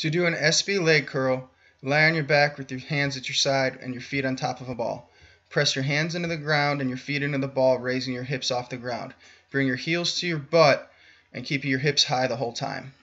To do an SB leg curl, lie on your back with your hands at your side and your feet on top of a ball. Press your hands into the ground and your feet into the ball, raising your hips off the ground. Bring your heels to your butt and keep your hips high the whole time.